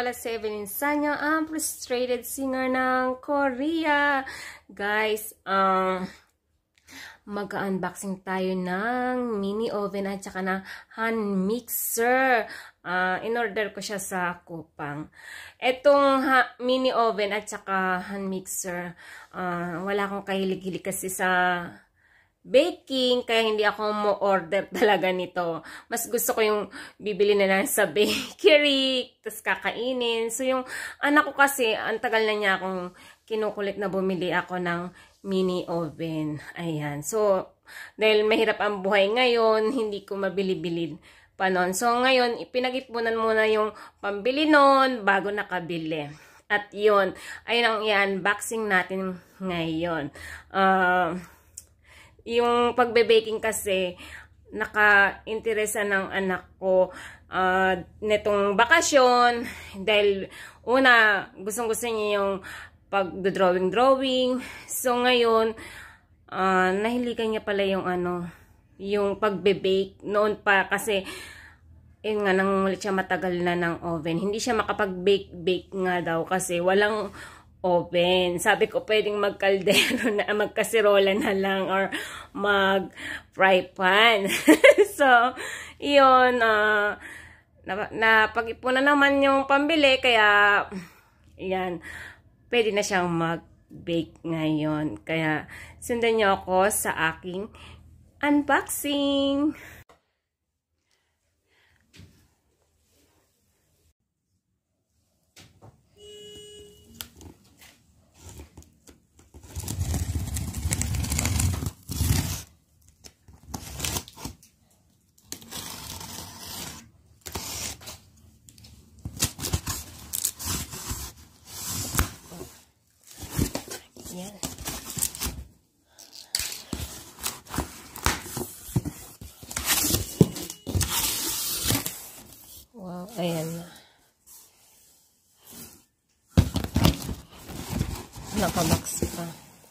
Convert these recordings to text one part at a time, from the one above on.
pala si Evelyn Sanyo, ang frustrated singer ng Korea. Guys, mag-unboxing tayo ng mini oven at saka ng hand mixer. In-order ko siya sa Kupang. Etong mini oven at saka hand mixer, wala akong kahilig-hilig kasi sa baking, kaya hindi ako mo-order talaga nito. Mas gusto ko yung bibili na lang sa bakery, tapos kakainin. So yung anak ko kasi, ang tagal na niya akong kinukulit na bumili ako ng mini oven. Ayan. So, dahil mahirap ang buhay ngayon, hindi ko mabili-bili pa noon. So ngayon, ipinag-ipunan muna yung pambili noon bago nakabili. At yun, ayun ang i-unboxing natin ngayon. Yung pagbe-baking kasi, naka-interesa ng anak ko netong bakasyon. Dahil una, gustong-gusto niya yung pag-drawing. So ngayon, nahiligan niya pala yung yung pagbe-bake. Noon pa kasi, yun nga, nangungulit siya matagal na ng oven. Hindi siya makapag-bake nga daw kasi walang oven. Sabi ko, pwedeng magkaldero na, magkasirola na lang or mag-fry pan. So, yun, napag-ipunan naman yung pambili, kaya, yan, pwede na siyang mag-bake ngayon. Kaya, sundan niyo ako sa aking unboxing. Yan. Wow, ayan na. Nakabox pa.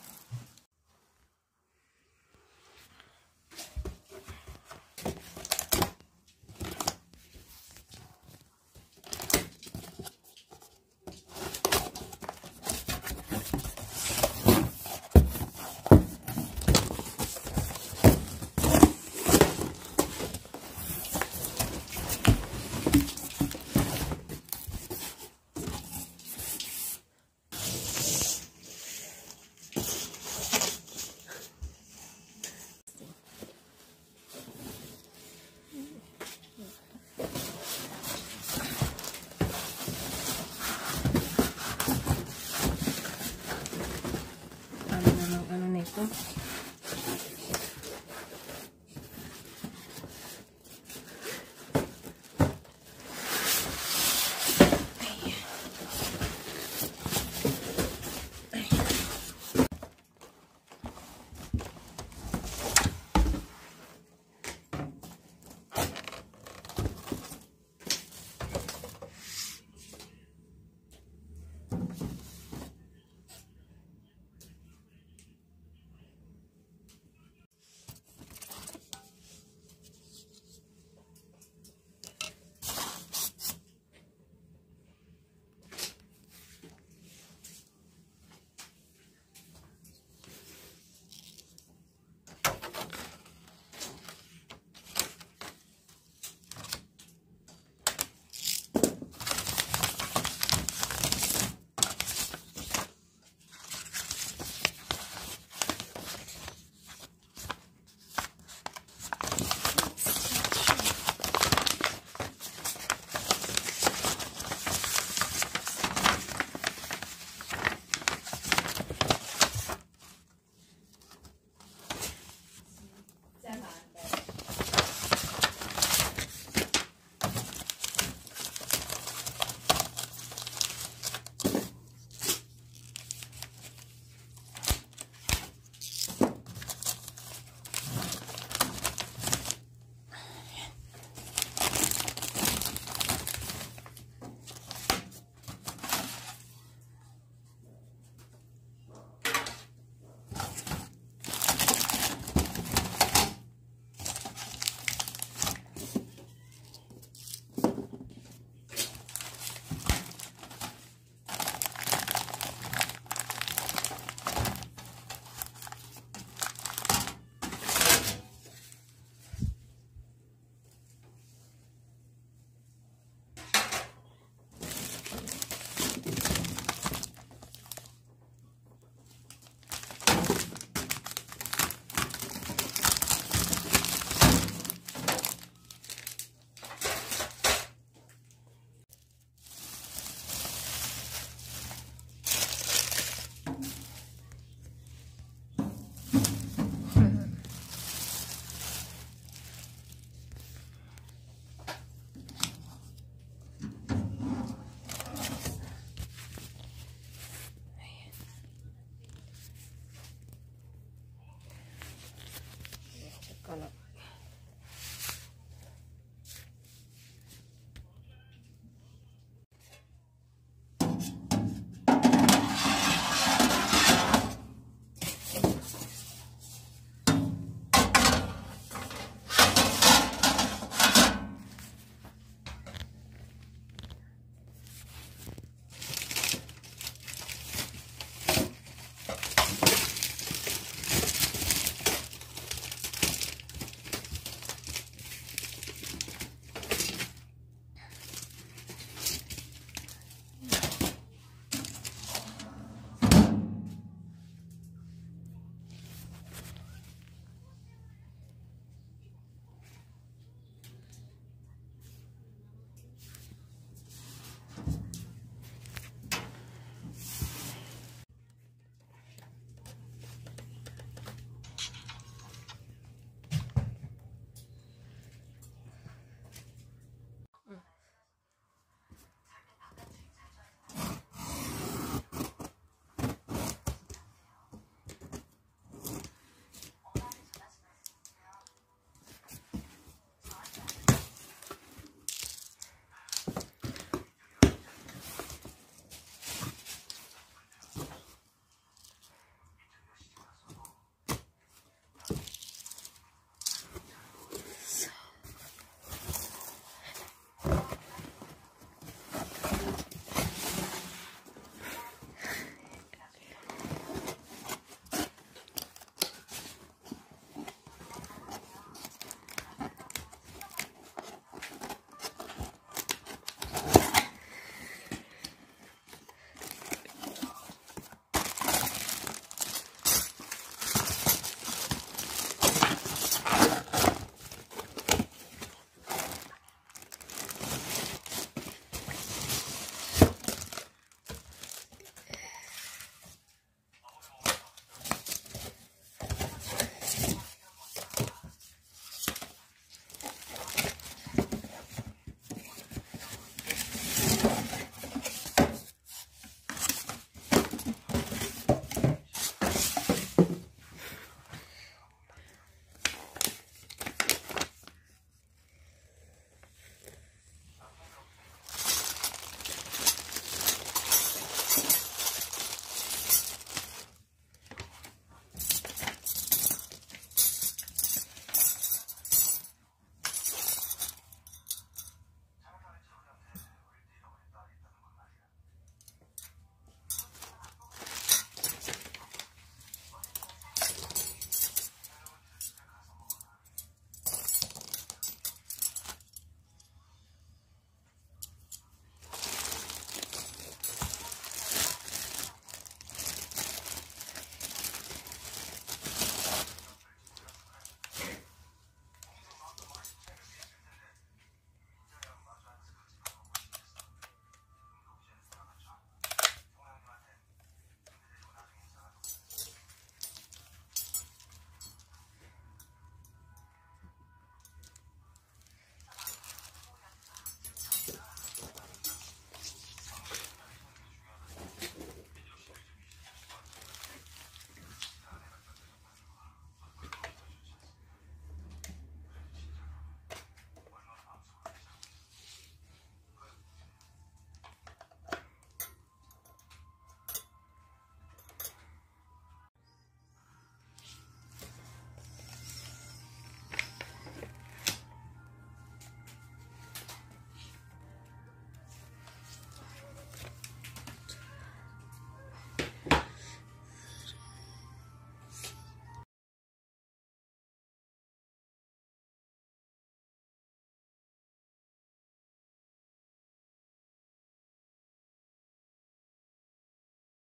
Ano na ito?